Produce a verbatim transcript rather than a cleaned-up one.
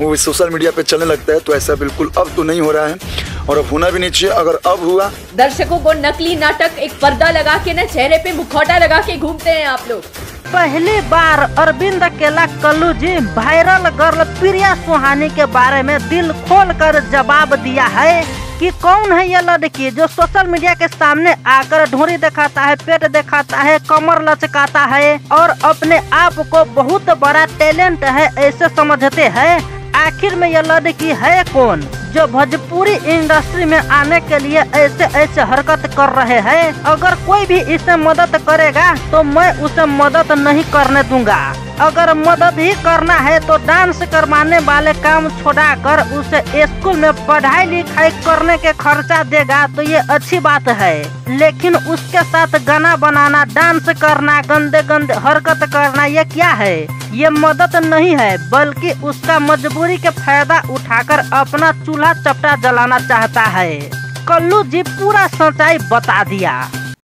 वो social media पे चलने लगता है। तो ऐसा बिल्कुल अब तो नहीं हो रहा है और अब होना भी नहीं चाहिए। अगर अब हुआ, दर्शकों को नकली नाटक एक पर्दा लगा के न चेहरे पे मुखौटा लगा के घूमते हैं आप लोग। पहली बार अरविंद अकेला कल्लू जी वायरल गर्ल प्रिया सुहानी के बारे में दिल खोल कर जवाब दिया है कि कौन है ये लड़की जो सोशल मीडिया के सामने आकर ढूंढी दिखाता है, पेट दिखाता है, कमर लचकाता है और अपने आप को बहुत बड़ा टैलेंट है ऐसे समझते हैं। आखिर में ये लड़की है कौन जो भोजपुरी इंडस्ट्री में आने के लिए ऐसे ऐसे हरकत कर रहे हैं? अगर कोई भी इसे मदद करेगा तो मैं उसे मदद नहीं करने दूंगा। अगर मदद ही करना है तो डांस करवाने वाले काम छोड़ाकर उसे स्कूल में पढ़ाई लिखाई करने के खर्चा देगा तो ये अच्छी बात है, लेकिन उसके साथ गाना बनाना, डांस करना, गंदे गंदे हरकत करना ये क्या है? ये मदद नहीं है बल्कि उसका मजबूरी के फायदा उठाकर अपना चूल्हा चपटा जलाना चाहता है। कल्लू जी पूरा सच्चाई बता दिया।